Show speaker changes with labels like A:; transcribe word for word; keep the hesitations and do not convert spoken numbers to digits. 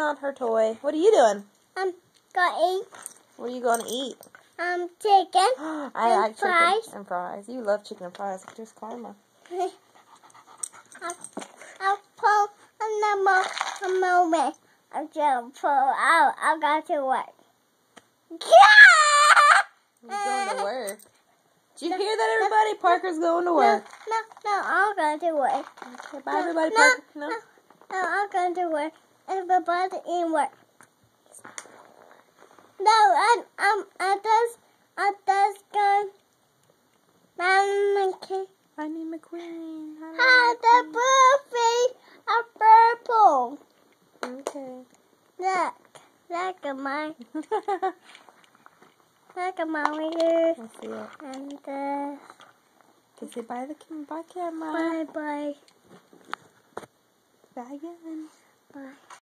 A: around her toy. What are you doing?
B: I'm gonna eat.
A: What are you going to eat?
B: Um, chicken.
A: I
B: and
A: like
B: fries.
A: chicken and fries. You love chicken and fries. There's Karma.
B: I'll, I'll pull another a moment. I'll just pull out. I got to work.
A: You're going to work. Did you hear that, everybody? Parker's going to work.
B: No, no, no, I'll go to work.
A: Okay, bye, everybody.
B: No,
A: Parker.
B: no,
A: No.
B: no, I'll go to work. Everybody in work. No, I, um, I just, I just go. Mom,
A: Lightning McQueen.
B: Hi, the birthday of purple.
A: Okay.
B: Look, look at my, look at my ears.
A: I see it.
B: And uh,
A: Okay, say bye to the cam- bye camera.
B: bye bye.
A: Bye again.
B: Bye.